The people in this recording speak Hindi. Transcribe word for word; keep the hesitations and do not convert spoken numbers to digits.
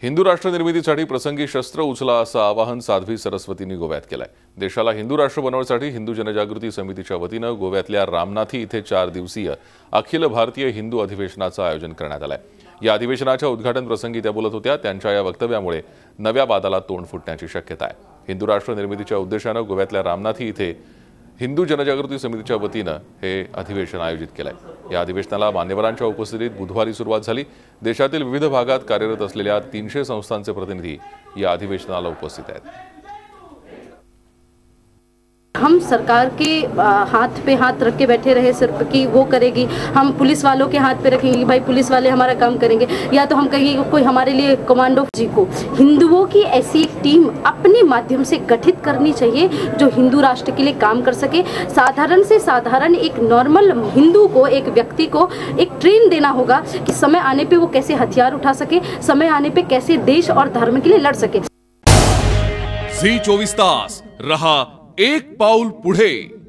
हिंदू राष्ट्र निर्मितीसाठी प्रसंगी शस्त्र उचला असं आवाहन साध्वी सरस्वतींनी गोव्यात केलंय। देशाला हिंदू राष्ट्र बनवण्यासाठी हिंदू जनजागृती समितीच्या वतीनं गोव्यातल्या रामनाथी इथे चार दिवसीय अखिल भारतीय हिंदू अधिवेशनाचं आयोजन करण्यात आलंय। या अधिवेशनाच्या उद्घाटन प्रसंगी त्या बोलत होत्या। त्यांच्या या वक्तव्यामुळे नव्या वादाला तोंड फुटण्याची शक्यता आहे। हिंदू राष्ट्र निर्मितीच्या उद्देशानं गोव्यातल्या रामनाथी इथे हिंदू जनजागृती समितीच्या वतीनं हे अधिवेशन आयोजित केलंय। या अधिवेशनाला मान्यवरांच्या उपस्थितीत बुधवारी सुरुवात झाली। देशातील विविध भागात कार्यरत असलेल्या तीनशे संस्थांचे प्रतिनिधी या अधिवेशनाला उपस्थित आहेत। हम सरकार के हाथ पे हाथ रख के बैठे रहे सिर्फ कि वो करेगी, हम पुलिस वालों के हाथ पे रखेंगे कि भाई पुलिस वाले हमारा काम करेंगे, या तो हम कहेंगे कोई हमारे लिए कमांडो जी को। हिंदुओं की ऐसी एक टीम अपने माध्यम से गठित करनी चाहिए जो हिंदू राष्ट्र के लिए काम कर सके। साधारण से साधारण एक नॉर्मल हिंदू को, एक व्यक्ति को एक ट्रेन देना होगा कि समय आने पे वो कैसे हथियार उठा सके, समय आने पे कैसे देश और धर्म के लिए लड़ सके। झी चोवीस तास रहा एक पाऊल पुढे।